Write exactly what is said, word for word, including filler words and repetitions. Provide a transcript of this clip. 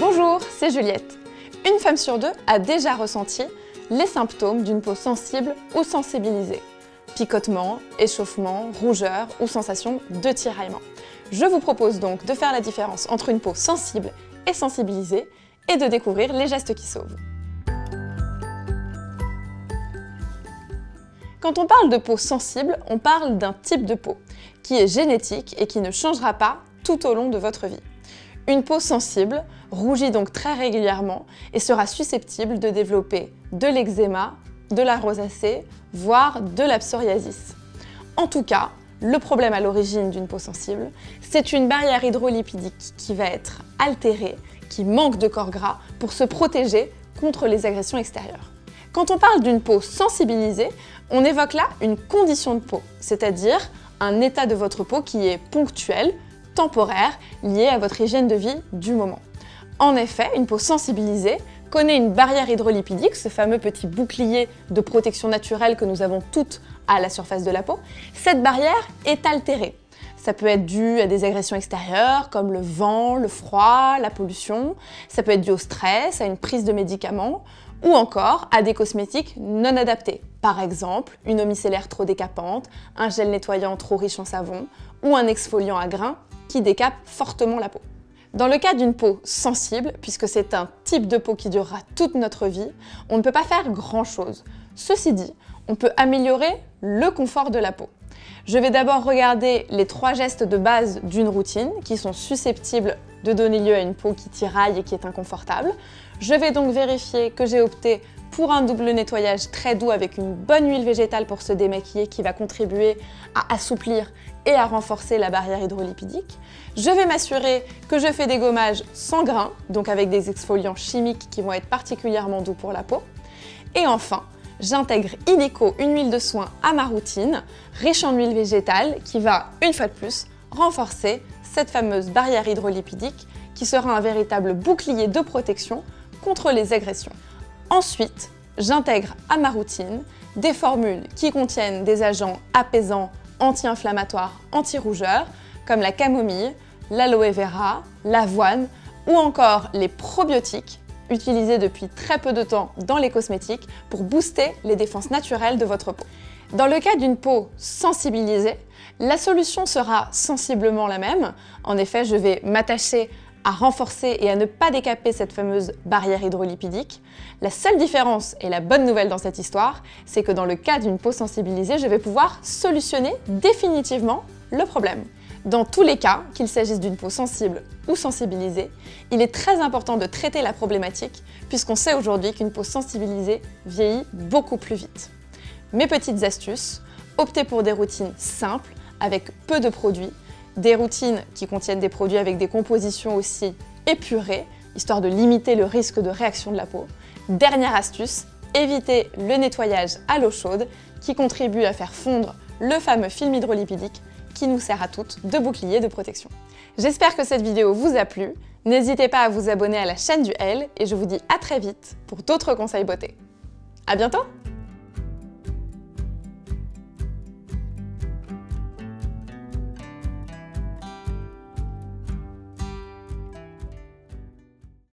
Bonjour, c'est Juliette. Une femme sur deux a déjà ressenti les symptômes d'une peau sensible ou sensibilisée. Picotement, échauffement, rougeur ou sensation de tiraillement. Je vous propose donc de faire la différence entre une peau sensible et sensibilisée et de découvrir les gestes qui sauvent. Quand on parle de peau sensible, on parle d'un type de peau qui est génétique et qui ne changera pas tout au long de votre vie. Une peau sensible rougit donc très régulièrement et sera susceptible de développer de l'eczéma, de la rosacée, voire de la psoriasis. En tout cas, le problème à l'origine d'une peau sensible, c'est une barrière hydrolipidique qui va être altérée, qui manque de corps gras pour se protéger contre les agressions extérieures. Quand on parle d'une peau sensibilisée, on évoque là une condition de peau, c'est-à-dire un état de votre peau qui est ponctuel, temporaire, lié à votre hygiène de vie du moment. En effet, une peau sensibilisée connaît une barrière hydrolipidique, ce fameux petit bouclier de protection naturelle que nous avons toutes à la surface de la peau. Cette barrière est altérée. Ça peut être dû à des agressions extérieures comme le vent, le froid, la pollution. Ça peut être dû au stress, à une prise de médicaments ou encore à des cosmétiques non adaptés. Par exemple, une eau micellaire trop décapante, un gel nettoyant trop riche en savon ou un exfoliant à grains qui décape fortement la peau. Dans le cas d'une peau sensible, puisque c'est un type de peau qui durera toute notre vie, on ne peut pas faire grand-chose. Ceci dit, on peut améliorer le confort de la peau. Je vais d'abord regarder les trois gestes de base d'une routine qui sont susceptibles de donner lieu à une peau qui tiraille et qui est inconfortable. Je vais donc vérifier que j'ai opté pour un double nettoyage très doux avec une bonne huile végétale pour se démaquiller qui va contribuer à assouplir et à renforcer la barrière hydrolipidique. Je vais m'assurer que je fais des gommages sans grains, donc avec des exfoliants chimiques qui vont être particulièrement doux pour la peau. Et enfin, j'intègre illico, une huile de soin à ma routine, riche en huile végétale, qui va, une fois de plus, renforcer cette fameuse barrière hydrolipidique qui sera un véritable bouclier de protection contre les agressions. Ensuite, j'intègre à ma routine des formules qui contiennent des agents apaisants, anti-inflammatoires, anti-rougeurs, comme la camomille, l'aloe vera, l'avoine ou encore les probiotiques utilisés depuis très peu de temps dans les cosmétiques pour booster les défenses naturelles de votre peau. Dans le cas d'une peau sensibilisée, la solution sera sensiblement la même. En effet, je vais m'attacher à renforcer et à ne pas décaper cette fameuse barrière hydrolipidique. La seule différence et la bonne nouvelle dans cette histoire, c'est que dans le cas d'une peau sensibilisée, je vais pouvoir solutionner définitivement le problème. Dans tous les cas, qu'il s'agisse d'une peau sensible ou sensibilisée, il est très important de traiter la problématique puisqu'on sait aujourd'hui qu'une peau sensibilisée vieillit beaucoup plus vite. Mes petites astuces, optez pour des routines simples avec peu de produits, des routines qui contiennent des produits avec des compositions aussi épurées, histoire de limiter le risque de réaction de la peau. Dernière astuce, évitez le nettoyage à l'eau chaude qui contribue à faire fondre le fameux film hydrolipidique qui nous sert à toutes de bouclier de protection. J'espère que cette vidéo vous a plu. N'hésitez pas à vous abonner à la chaîne du L et je vous dis à très vite pour d'autres conseils beauté. À bientôt!